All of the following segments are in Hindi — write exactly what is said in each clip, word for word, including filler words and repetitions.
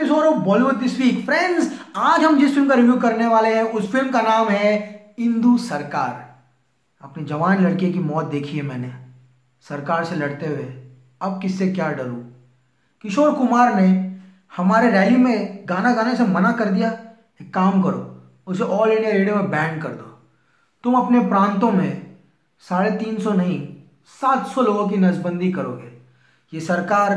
Episode of Bollywood this week. Friends, आज हम जिस फिल्म का रिव्यू करने वाले हैं उस फिल्म का नाम है इंदु सरकार। अपनी जवान लड़के की मौत देखी है मैंने सरकार से लड़ते हुए, अब किससे क्या डरूं। किशोर कुमार ने हमारे रैली में गाना गाने से मना कर दिया। एक काम करो, उसे ऑल इंडिया रेडियो में बैन कर दो। तुम अपने प्रांतों में साढ़े तीन सौ नहीं सात सौ लोगों की नसबंदी करोगे। ये सरकार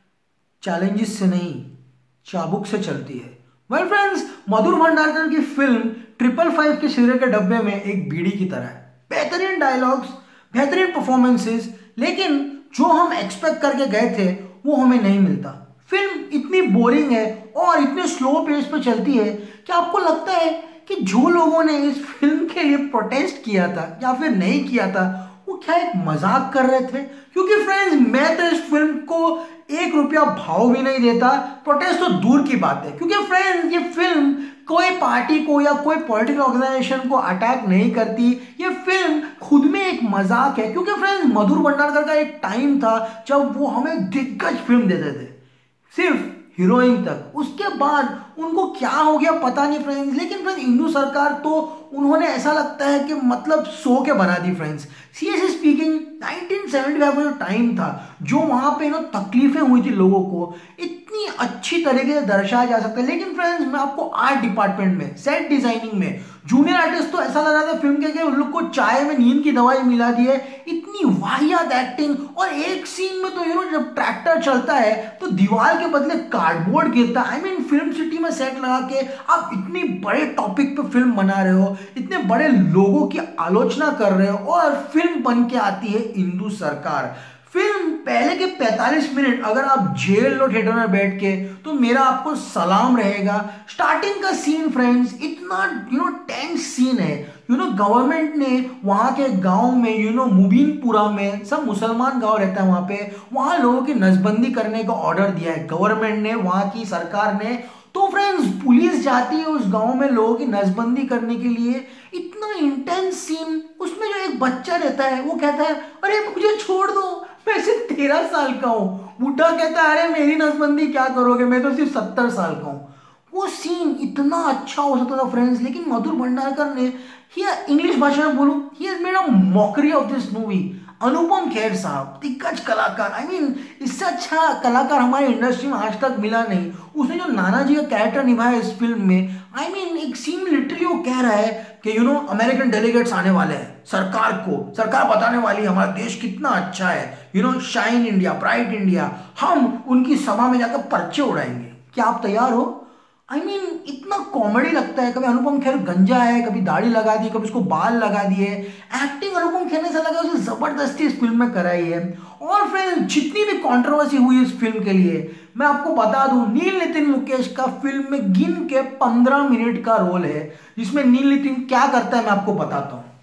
चैलेंजेस से नहीं चाबुक से चलती है। वेल फ्रेंड्स, मधुर भंडारकर की फिल्म ट्रिपल फाइव के सिरे के डब्बे में एक बीड़ी की तरह है। बेहतरीन डायलॉग्स, बेहतरीन परफॉर्मेंसेस, लेकिन जो हम एक्सपेक्ट करके गए थे वो हमें नहीं मिलता। फिल्म इतनी बोरिंग है और इतने स्लो पेस पे चलती है कि आपको लगता है कि जो लोगों ने इस फिल्म के लिए प्रोटेस्ट किया था या फिर नहीं किया था वो क्या एक मजाक कर रहे थे। क्योंकि फ्रेंड्स, मैं तो इस फिल्म को एक रुपया भाव भी नहीं देता, प्रोटेस्ट तो दूर की बात है। क्योंकि फ्रेंड्स, ये फिल्म कोई पार्टी को या कोई पॉलिटिकल ऑर्गेनाइजेशन को अटैक नहीं करती। ये फिल्म खुद में एक मजाक है। क्योंकि फ्रेंड्स, मधुर भंडारकर का एक टाइम था जब वो हमें दिग्गज फिल्म देते थे, सिर्फ हीरोइन तक। उसके बाद उनको क्या हो गया पता नहीं फ्रेंड्स। लेकिन फ्रेंड्स, इंदु सरकार तो उन्होंने ऐसा लगता है कि मतलब सो के बना दी friends. Seriously speaking, nineteen seventy five का जो टाइम था, जो वहां पे ना तकलीफें हुई थी लोगों को, इतनी अच्छी तरीके से दर्शाया जा सकता है। लेकिन फ्रेंड्स, मैं आपको आर्ट डिपार्टमेंट में, सेट डिजाइनिंग में, जूनियर आर्टिस्ट तो ऐसा लग रहा था फिल्म के कि उन लोग को चाय में नींद की दवाई मिला दी है। इतनी वाहियात एक्टिंग, और एक सीन में तो यू नो जब ट्रैक्टर चलता है तो दीवार के बदले कार्डबोर्ड गिरता है। आई मीन फिल्म सिटी में सेट लगा के आप इतनी बड़े टॉपिक पे फिल्म बना रहे हो, इतने बड़े लोगों की आलोचना कर रहे हो और फिल्म बन के आती है इंदु सरकार। फिल्म पहले के पैंतालीस मिनट अगर आप जेल लो थिएटर में बैठ के तो मेरा आपको सलाम रहेगा। स्टार्टिंग का सीन फ्रेंड्स इतना यू नो टेंस सीन है। यू नो गवर्नमेंट ने वहां के गांव में, यू नो मुबीनपुरा में, सब मुसलमान गांव रहता है वहां पे, वहां लोगों की नसबंदी करने का ऑर्डर दिया है गवर्नमेंट ने, वहां की सरकार ने। तो फ्रेंड्स, पुलिस जाती है उस गांव में लोगों की नसबंदी करने के लिए। इतना इंटेंस सीन, उसमें जो एक बच्चा रहता है वो कहता है अरे मुझे छोड़ दो, मैं सिर्फ तेरह साल का हूं। बूढ़ा कहता है अरे मेरी नसबंदी क्या करोगे, मैं तो सिर्फ सत्तर साल का हूं। वो सीन इतना अच्छा हो सकता था फ्रेंड्स, लेकिन मधुर भंडारकर ने, इंग्लिश भाषा में बोलूं, he has made a mockery of this movie. Anupam Kher साहब, दिग्गज कलाकार, आई I मीन mean, इससे अच्छा कलाकार हमारी इंडस्ट्री में आज तक मिला नहीं। उसने जो नाना जी का कैरेक्टर निभाया इस फिल्म में, आई I मीन mean, एक सीन में लिटरली वो कह रहा है कि यू नो अमेरिकन डेलीगेट्स आने वाले हैं, सरकार को सरकार बताने वाली है हमारा देश कितना अच्छा है, you know shine India, bright India, हम उनकी सभा में जाकर पर्चे उड़ाएंगे, क्या आप तैयार हो? आई I मीन mean, इतना कॉमेडी लगता है। कभी अनुपम खेर गंजा है, कभी दाढ़ी लगा दी, कभी उसको बाल लगा दिए। एक्टिंग अनुपम खेर ने ऐसा लगा उसे जबरदस्ती इस फिल्म में कराई है। और फिर जितनी भी कंट्रोवर्सी हुई इस फिल्म के लिए, मैं आपको बता दूं, नील नितिन मुकेश का फिल्म में गिन के पंद्रह मिनट का रोल है, जिसमें नील नितिन क्या करता है मैं आपको बताता हूं।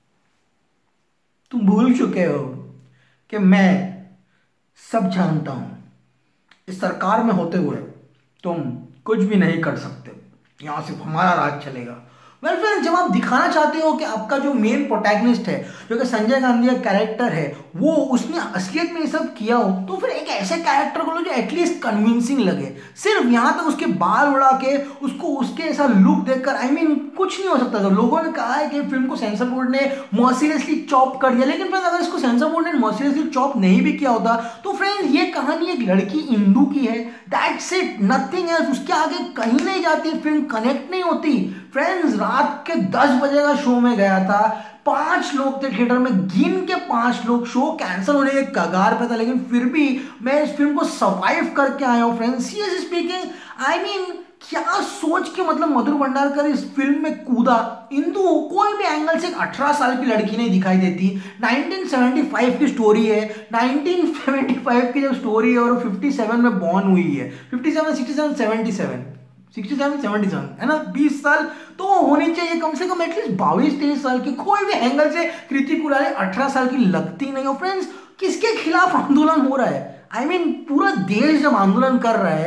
तुम भूल चुके हो कि मैं सब जानता हूं, इस सरकार में होते हुए तुम कुछ भी नहीं कर सकते, यहां सिर्फ हमारा राज चलेगा। वेल well फ्रेंड्स, जब आप दिखाना चाहते हो कि आपका जो मेन प्रोटैगनिस्ट है, जो कि संजय गांधी का कैरेक्टर है, वो उसने असलियत में ये सब किया हो, तो फिर एक ऐसे कैरेक्टर को लो जो एटलीस्ट कन्विंसिंग लगे। सिर्फ यहां तक उसके बाल उड़ा के उसको उसके ऐसा लुक देखकर आई I मीन mean, कुछ नहीं हो सकता था। लोगों ने कहा है कि फिल्म को सेंसर बोर्ड ने मर्सिलेसली चॉप कर दिया, लेकिन फ्रेंड्स अगर इसको सेंसर बोर्ड ने मर्सिलेसली चॉप नहीं भी किया होता तो फ्रेंड्स ये कहानी एक लड़की इंदु की है, दैट्स इट, नथिंग एल्स। उसके आगे कहीं नहीं जाती, फिल्म कनेक्ट नहीं होती। फ्रेंड्स, रात के दस बजे का शो में गया था, पांच लोग थे थिएटर में, गिन के पांच लोग, शो कैंसिल होने के कगार पे था, लेकिन फिर भी मैं इस फिल्म को सर्वाइव करके आया हूं friends. Seriously speaking, I mean क्या सोच के मतलब मधुर भंडारकर इस फिल्म में कूदा। इंदु कोई भी एंगल से एक अठारह साल की लड़की नहीं दिखाई देती। नाइनटीन सेवेंटी फाइव की स्टोरी है, नाइनटीन सेवेंटी फाइव की जब स्टोरी है और सत्तावन में बॉर्न हुई है, सत्तावन, सड़सठ, सतहत्तर, सड़सठ, सतहत्तर है ना, बीस साल तो होनी चाहिए कम से कम, एटलीस्ट बाईस तेईस साल की। कोई भी एंगल से कृति कुलाले अठारह साल की लगती नहीं हो। फ्रेंड्स, किसके खिलाफ आंदोलन हो रहा है? आई I मीन mean, पूरा देश जब आंदोलन कर रहा है,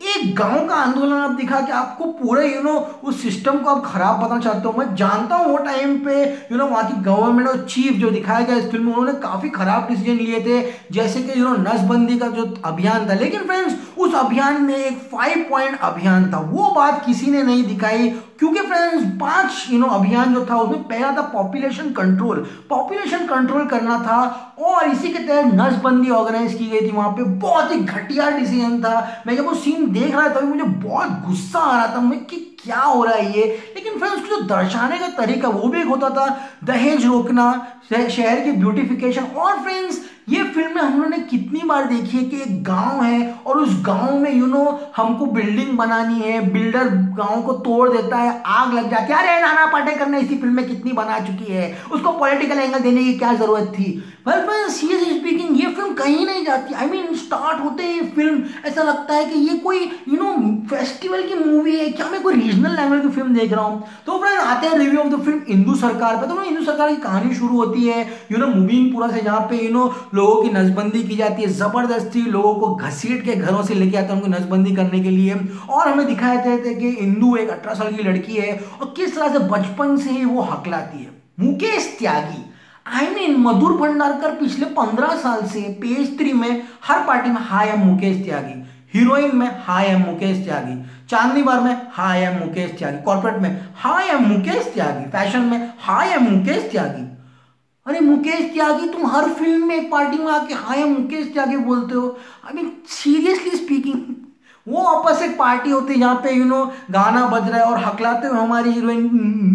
एक गांव का आंदोलन आप दिखा कि आपको पूरे यू नो उस सिस्टम को आप खराब बताना चाहते हो। मैं जानता हूँ वो टाइम पे यू नो वहाँ की गवर्नमेंट और चीफ जो दिखाया गया इस फिल्म में, उन्होंने काफी खराब डिसीजन लिए थे, जैसे कि यू नो नसबंदी का जो अभियान था। लेकिन फ्रेंड्स उस अभियान में एक फाइव पॉइंट अभियान था, वो बात किसी ने नहीं दिखाई। क्योंकि फ्रेंड्स पांच यू नो अभियान जो था उसमें पहला था पॉपुलेशन कंट्रोल, पॉपुलेशन कंट्रोल करना था, और इसी के तहत नसबंदी ऑर्गेनाइज की गई थी वहां पे। बहुत ही घटिया डिसीजन था। मैं जब वो सीन देख रहा था तो मुझे बहुत गुस्सा आ रहा था मैं कि क्या हो रहा है ये। लेकिन फ्रेंड्स उसको जो दर्शाने का तरीका वो भी एक होता था, दहेज रोकना, शहर की ब्यूटिफिकेशन। और फ्रेंड्स ये फिल्म हम लोगों ने कितनी बार देखी है कि एक गांव है और उस गांव में यू नो हमको बिल्डिंग बनानी है, बिल्डर गांव को तोड़ देता है, आग लग जाती है। अरे नाना पाटेकर ने इसी फिल्म में कितनी बना चुकी है, उसको पॉलिटिकल एंगल देने की क्या जरूरत थी। वेल फ्रेंड्स सीरियसली स्पीकिंग ये फिल्म कहीं नहीं जाती। आई मीन स्टार्ट होते ही फिल्म ऐसा लगता है कि ये कोई यू नो फेस्टिवल की मूवी है, क्या मैं कोई रीजनल लैंग्वेज की फिल्म देख रहा हूँ। तो फ्रेंड्स आते हैं review of the film Indu Sarkar पे। तो इंदू सरकार की कहानी शुरू होती है यू नो मुबीनपुरा से, जहाँ पे यू नो लोगों की नसबंदी की जाती है, जबरदस्ती लोगों को घसीट के घरों से लेके आते हैं उनको नसबंदी करने के लिए। और हमें दिखाया जाता है कि इंदू एक अठारह साल की लड़की है और किस तरह से बचपन से ही वो हकलाती है। मुकेश त्यागी, आई मीन मधुर भंडारकर पिछले पंद्रह साल से पेज थ्री में हर पार्टी में hi I'm Mukesh Tyagi, heroine में hi I'm Mukesh Tyagi, Chandni bar में hi I'm Mukesh Tyagi, corporate में hi I'm Mukesh Tyagi, fashion में हाय एम मुकेश त्यागी। अरे मुकेश त्यागी तुम हर फिल्म में एक पार्टी में आके हाय एम मुकेश त्यागी बोलते हो। आई मीन सीरियसली स्पीकिंग वो आपस एक पार्टी होती है जहाँ पे यू नो गाना बज रहा है और हकलाते हुए हमारी हीरोइन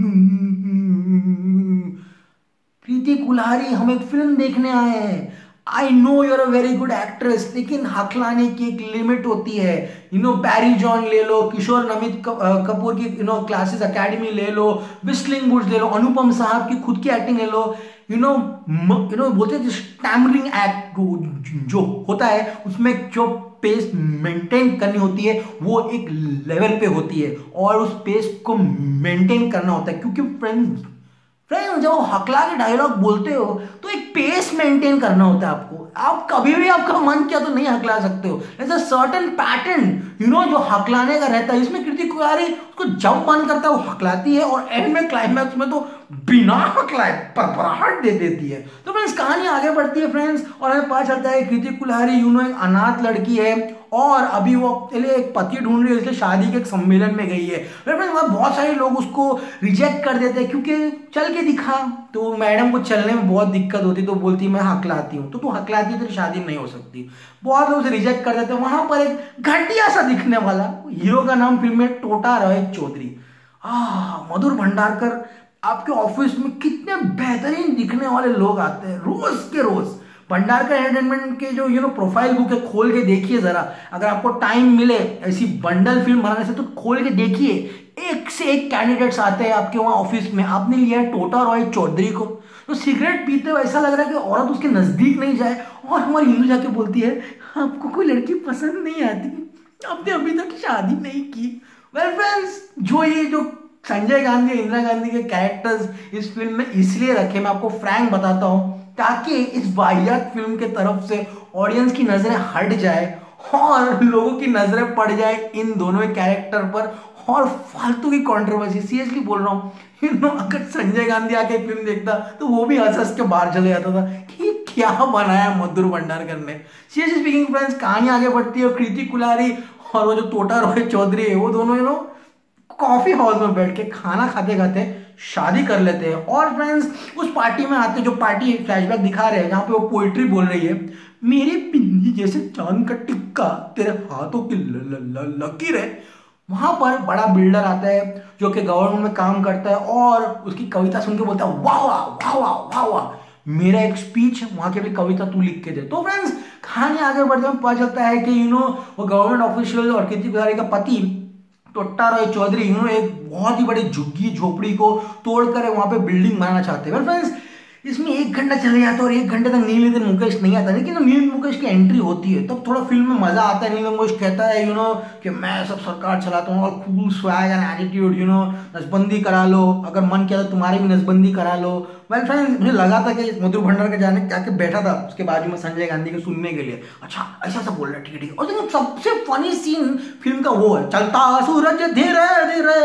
प्रीति कुल्हारी, हम एक फिल्म देखने आए हैं। I know you're a very good actress, लेकिन हकलाने की एक लिमिट होती है। यू नो बैरी जॉन ले लो, किशोर नमित कपूर की यू नो क्लासेस अकेडमी ले लो, बिस्लिंग वुड्स ले लो, अनुपम साहब की खुद की एक्टिंग ले लो। यू नो यू नो बोलते हैं स्टैमरिंग एक्ट जो होता है उसमें जो पेस मेंटेन करनी होती है वो एक लेवल पे होती है और उस पेस को मेंटेन करना होता है। क्योंकि फ्रेंड्स फ्रेंड्स जब हकला के डायलॉग बोलते हो तो एक पेस मेंटेन करना होता है आपको। आप कभी भी आपका मन किया तो नहीं हकला सकते हो। ऐसा सर्टेन पैटर्न यू नो जो हकलाने का रहता है, इसमें कृति कुमारी उसको जब मन करता है वो हकलाती है और एंड में क्लाइमैक्स में तो बिना हकलाए परपराहट दे देती है। तो फ्रेंड्स कहानी आगे बढ़ती है फ्रेंड्स और हमें पता चलता है कृति कुल्हारी यू नो एक अनाथ लड़की है और अभी वो अपने एक पति ढूंढ रही है, इसलिए शादी के एक सम्मेलन में गई है। फ्रेंड्स वहाँ बहुत सारे लोग उसको रिजेक्ट कर देते हैं क्योंकि चल के दिखा, तो मैडम को चलने में बहुत दिक्कत होती, तो बोलती मैं हकलाती हूँ, तो तू हकलाती है तो शादी नहीं हो सकती। बहुत लोग उसे रिजेक्ट कर देते हैं। वहां पर एक घटिया सा दिखने वाला हीरो का नाम फिल्म में टोटा रॉय चौधरी, आ मधुर भंडारकर, आपके ऑफिस में कितने बेहतरीन दिखने वाले लोग आते हैं रोज के रोज। भंडारकर एंटरटेनमेंट के जो यू नो प्रोफाइल बुक है खोल के देखिए जरा, अगर आपको टाइम मिले ऐसी बंडल फिल्म बनाने से तो खोल के देखिए। एक से एक कैंडिडेट्स आते हैं आपके वहाँ ऑफिस में। आपने लिया है टोटा रॉय चौधरी को, तो सिगरेट पीते हुए ऐसा लग रहा है कि औरत उसके नजदीक नहीं जाए और हमारी हिंदू जाके बोलती है आपको कोई लड़की पसंद नहीं आती, आपने अभी तक शादी नहीं की। वेल फ्रेंड्स जो ये जो संजय गांधी इंदिरा गांधी के कैरेक्टर्स इस फिल्म में इसलिए रखे, मैं आपको फ्रैंक बताता हूँ, ताकि इस वाहियात फिल्म के तरफ से ऑडियंस की नजरें हट जाए और लोगों की नजरें पड़ जाए इन दोनों कैरेक्टर पर और फालतू की कंट्रोवर्सी। सीरियसली बोल रहा हूँ, यू नो अगर संजय गांधी आके फिल्म देखता तो वो भी हंस हंस के बाहर चले जाता था कि क्या बनाया मधुर भंडारकर ने। सीरियसली स्पीकिंग फ्रेंड्स कहानी आगे बढ़ती है और कृति कुल्हारी और वो जो टोटा रॉय चौधरी है वो दोनों यू नो कॉफी हाउस में बैठ के खाना खाते खाते शादी कर लेते हैं। और फ्रेंड्स उस पार्टी में आते, जो पार्टी फ्लैशबैक दिखा रहे हैं जहाँ पे वो पोइट्री बोल रही है, मेरे पिंडी जैसे चांद का टिक्का तेरे हाथों की लकीर है। वहां पर बड़ा बिल्डर आता है जो कि गवर्नमेंट में काम करता है और उसकी कविता सुन के बोलता है वाह वाह वाह वाह वाह वाह, मेरा एक स्पीच वहां की भी कविता तू लिख के दे। तो फ्रेंड्स कहानी आगे बढ़ते हुए पता चलता है कि यू नो वो गवर्नमेंट ऑफिशियल और कृति कुल्हारी का पति टोटा रॉय चौधरी यू नो एक बहुत ही बड़ी झुग्गी झोपड़ी को तोड़कर वहां पे बिल्डिंग बनाना चाहते हैं। फ्रेंड्स इसमें एक घंटा चले जाता है और एक घंटे तक नील नितिन मुकेश नहीं आता, लेकिन नील मुकेश की एंट्री होती है तब तो थोड़ा फिल्म में मजा आता है। नील मुकेश कहता है यू नो कि मैं सब सरकार चलाता हूँ और cool swag and attitude, you know नसबंदी करा लो, अगर मन किया तो तुम्हारी भी नसबंदी करा लो, वेल फ्रेंड्स, मुझे लगा था कि मधुर भंडार के जाने जाके बैठा था उसके बाजू में संजय गांधी को सुनने के लिए, अच्छा ऐसा सब बोल रहा है, ठीक है ठीक है। और देखो सबसे फनी सीन फिल्म का वो है, चलता सूरज धीरे धीरे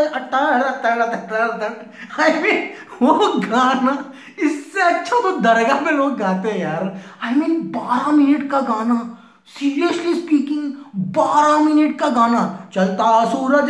आई मीन वो गाना, इससे अच्छा तो दरगाह में लोग गाते हैं यार। आई मीन बारह मिनट का गाना, सीरियसली स्पीकिंग बारह मिनट का गाना, चलता सूरज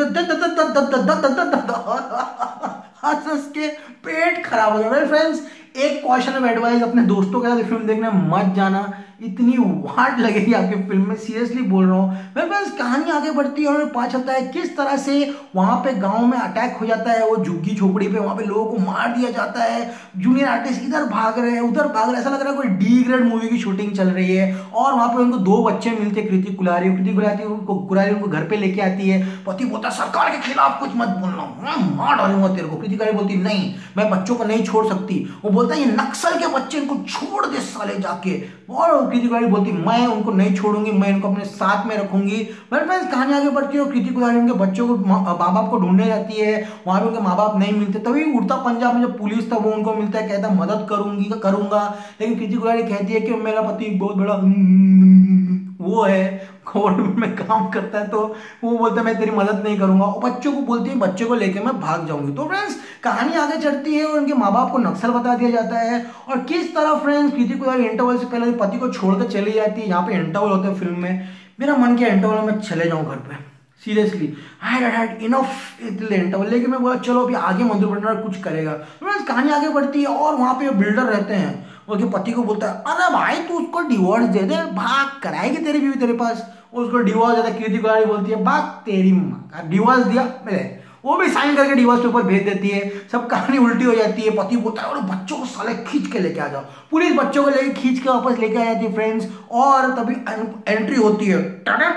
हंस हंस के पेट खराब हो गया। फ्रेंड्स, एक क्वेश्चन ऑफ एडवाइस, अपने दोस्तों के साथ फिल्म देखने मत जाना, इतनी वाट लगेगी आपकी फिल्म में, सीरियसली बोल रहा हूँ। मेरे फ्रेंड्स, कहानी आगे बढ़ती है और पता चलता है किस तरह से वहां पे गांव में अटैक हो जाता है, वो झुग्गी झोपड़ी पे वहां पे लोगों को मार दिया जाता है, जूनियर आर्टिस्ट इधर भाग रहे हैं उधर भाग रहे हैं, ऐसा लग रहा है कोई डी ग्रेड मूवी की शूटिंग चल रही है। और वहां पे उनको दो बच्चे मिलते हैं, कृति कुलारी, कृति कुलारी उनको कुलारी उनको घर पे लेके आती है, पति बोलता है सरकार के खिलाफ कुछ मत बोलना, मैं मार डालूंगा तेरे को। कृति कुलारी बोलती नहीं, मैं बच्चों को नहीं छोड़ सकती। वो बोलता है ये नक्सल के बच्चे, इनको छोड़ दे साले जाके। और कृति कुलारी बोलती मैं उनको नहीं छोड़ूंगी, मैं इनको अपने साथ में रखूंगी। मेरे फ्रेंड्स, कहानी आगे बढ़ती है, कृति कुलारी उनके बच्चों को माँ बाप को ढूंढने जाती है, वहां पे उनके माँ बाप नहीं मिलते, तभी उड़ता पंजाब में जो पुलिस था वो उनको मिलता है, कहता है मदद करूंगी करूंगा। लेकिन कृति कुलारी कहती है कि मेरा पति बहुत बड़ा वो है, गवर्नमेंट में काम करता है, तो वो बोलता है मैं तेरी मदद नहीं करूंगा, और बच्चों को बोलती है बच्चे को लेकर मैं भाग जाऊंगी। तो फ्रेंड्स, कहानी आगे चढ़ती है और उनके माँ बाप को नक्सल बता दिया जाता है, और किस तरह फ्रेंड्स कृति कुलारी इंटरवल से पहले पति को छोड़कर चली जाती है। यहाँ पे इंटरवल होता है फिल्म में, मेरा मन किया इंटरवल में चले जाऊं घर पे, seriously I had enough interval, लेकिन मैं बोला चलो अभी आगे मधुर भंडार कुछ करेगा। फ्रेंड्स, कहानी आगे बढ़ती है और वहां पे बिल्डर रहते हैं, उसके पति को बोलता है अरे भाई तू उसको डिवोर्स दे दे, भाग कराएगी तेरी बीवी तेरे पास। उसको डिवोर्स देता है, कृति कुलारी बोलती है भाग तेरी माँ का, डिवोर्स दिया मेरे, वो भी साइन करके डिवोर्स पेपर भेज देती है, सब कहानी उल्टी हो जाती है। पति बोलता है और बच्चों को साले खींच के लेके आ जाओ, पुलिस बच्चों को लेके खींच के वापस लेके आ जाती है फ्रेंड्स। और तभी एंट्री होती है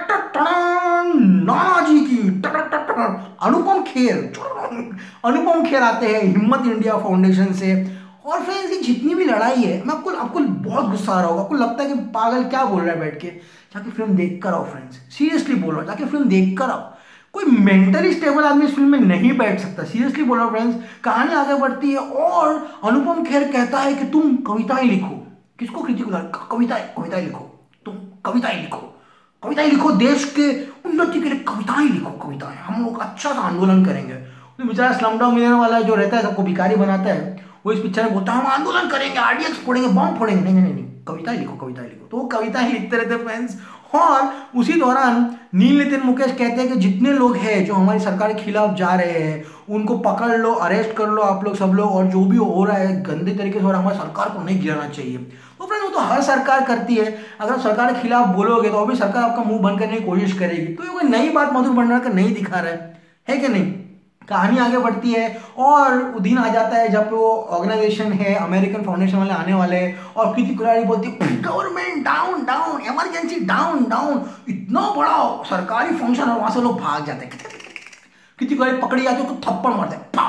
नाना जी की, अनुपम खेर, अनुपम खेर आते हैं हिम्मत इंडिया फाउंडेशन से। और फ्रेंड्स, ये जितनी भी लड़ाई है, मैं आपको आपको बहुत गुस्सा आ रहा होगा, आपको लगता है कि पागल क्या बोल रहा है बैठ के, जाके फिल्म देख कर आओ फ्रेंड्स, सीरियसली बोल रहा हूँ, जाके फिल्म देख कर आओ। कोई मेंटली स्टेबल आदमी इस फिल्म में नहीं बैठ सकता, सीरियसली बोल रहा हूँ फ्रेंड्स। कहानी आगे बढ़ती है और अनुपम खेर कहता है कि तुम कविताएं लिखो। किसको? कृति कुलारी, कविताएं कविताएं लिखो, तुम कविताएं लिखो, कविताएं लिखो, देश के उन्नति के लिए कविताएं लिखो, कविताएं, हम लोग अच्छा सा आंदोलन करेंगे। तो बेचारा स्लमडॉग मिलियनेयर वाला जो रहता है, सबको भिखारी बनाता है, वो इस पिक्चर में बोलता है हम आंदोलन करेंगे, आरडीएक्स फोड़ेंगे, बम फोड़ेंगे। नहीं नहीं नहीं, कविताएं लिखो, कविताएं लिखो। तो वो कविताएं लिखते रहते फ्रेंड्स। और उसी दौरान नील नितिन मुकेश कहते हैं कि जितने लोग हैं जो हमारी सरकार के खिलाफ जा रहे हैं उनको पकड़ लो, अरेस्ट कर लो आप लोग सब लोग, और जो भी हो रहा है गंदे तरीके से हो रहा है, हमारी सरकार को नहीं गिराना चाहिए। तो फ्रेंड्स, वो तो हर सरकार करती है, अगर सरकार के खिलाफ बोलोगे तो अभी सरकार आपका मुंह बंद करने की कोशिश करेगी। तो ये कोई नई बात मधुर भंडार का नहीं दिखा रहा है, है कि नहीं। कहानी आगे बढ़ती है और वो दिन आ जाता है जब वो ऑर्गेनाइजेशन है अमेरिकन फाउंडेशन वाले आने वाले हैं, और कृति कुलारी बोलती है government down down, emergency down down, इतना बड़ा सरकारी फंक्शन, और वहां से लोग भाग जाते हैं। कृति कुलारी पकड़ी जाती है, उसको थप्पड़ मारते हैं,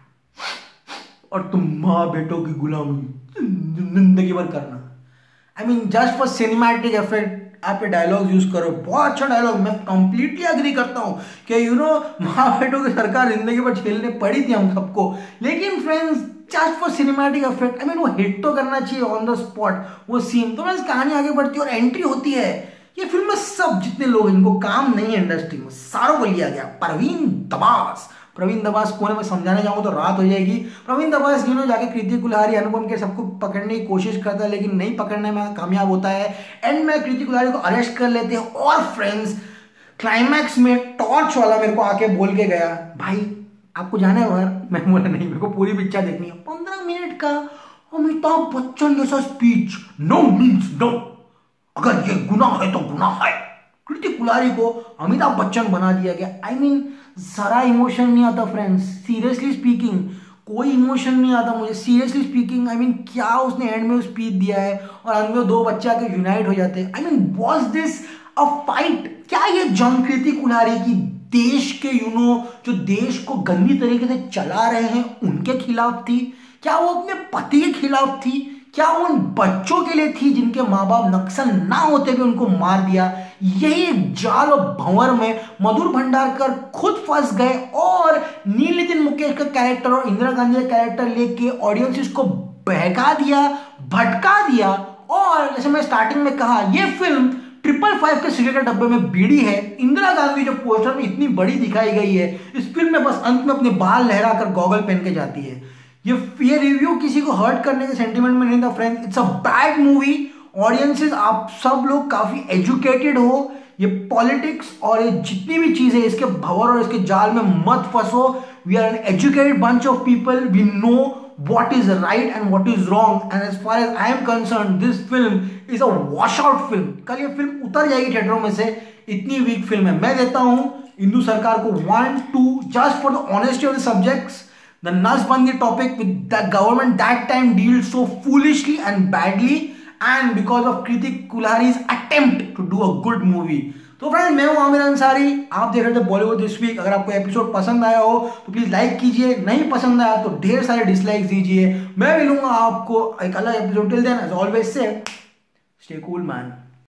और तुम माँ बेटों की गुलामी जिंदगी भर करना। I mean just for cinematic effect आप ये डायलॉग यूज करो, बहुत अच्छा डायलॉग, मैं कंप्लीटली अग्री करता हूं कि यू नो माँ बेटों की सरकार जिंदगी पर झेलने पड़ी थी हम सबको, लेकिन friends just for cinematic effect, I mean वो हिट तो करना चाहिए ऑन द स्पॉट वो सीन। तो फ्रेंड्स, कहानी आगे बढ़ती है और एंट्री होती है, ये फिल्म में सब जितने लोग इनको काम नहीं है इंडस्ट्री में, सारों को लिया गया। प्रवीण दबास, प्रवीण दबास कोने में समझाने जाऊँ तो रात हो जाएगी। प्रवीण दबास यू नो जाके कृति कुलारी, अनुपम के सबको पकड़ने की कोशिश करता है, लेकिन नहीं पकड़ने में कामयाब होता है। एंड में कृति कुलारी को अरेस्ट कर लेते हैं, और फ्रेंड्स क्लाइमैक्स में टॉर्च वाला मेरे को आके बोल के गया भाई आपको जाना है बाहर। मैं बोला नहीं, मेरे को पूरी पिक्चर देखनी है। पंद्रह मिनट का अमिताभ बच्चन जैसा स्पीच, नो मीन्स नो, अगर ये गुनाह है तो गुनाह है। कृति कुलारी को अमिताभ बच्चन बना दिया गया। आई I मीन mean, जरा इमोशन नहीं आता फ्रेंड्स, सीरियसली स्पीकिंग कोई इमोशन नहीं आता मुझे, सीरियसली स्पीकिंग। आई मीन क्या उसने एंड में स्पीच दिया है और अंत में दो बच्चे आके यूनाइट हो जाते हैं। I mean was this a fight? क्या ये जंग कृति कुलारी की देश के यू नो जो देश को गंदी तरीके से चला रहे हैं उनके खिलाफ थी? क्या वो अपने पति के खिलाफ थी? क्या उन बच्चों के लिए थी जिनके माँ बाप नक्सल ना होते भी उनको मार दिया? यही जाल और भंवर में मधुर भंडारकर खुद फंस गए, और नील नितिन मुकेश का कैरेक्टर और इंदिरा गांधी का कैरेक्टर लेके ऑडियंस को बहका दिया, भटका दिया। और जैसे मैं स्टार्टिंग में कहा, ये फिल्म ट्रिपल फाइव के सिगरेट के डब्बे में बीड़ी है। इंदिरा गांधी जो पोस्टर में इतनी बड़ी दिखाई गई है, इस फिल्म में बस अंत में अपने बाल लहराकर गॉगल पहन के जाती है। ये ये रिव्यू किसी को हर्ट करने के सेंटीमेंट में नहीं था friends, it's a bad movie. Audiences आप सब लोग काफी एजुकेटेड हो, ये पॉलिटिक्स और ये जितनी भी चीजें इसके भंवर और इसके जाल में मत फंसो। We are an educated bunch of people, we know what is right and what is wrong, and as far as I am concerned this film is a washout film। कल ये फिल्म उतर जाएगी थिएटरों में से, इतनी वीक फिल्म है। मैं देता हूं इंदु सरकार को one two just for the honesty of the subjects, the nasbandi topic with the government that time deal so foolishly and badly, and because of Kirti Kulhari's attempt to do a good movie. तो फ्रेंड, मैं हूं आमिर अंसारी, आप देख रहे थे बॉलीवुड दिस वीक। अगर आपको एपिसोड पसंद आया हो तो प्लीज लाइक कीजिए, नहीं पसंद आया तो ढेर सारे डिसलाइक्स दीजिए। मैं मिलूंगा आपको एक अलग episode. Till then as always say stay cool man.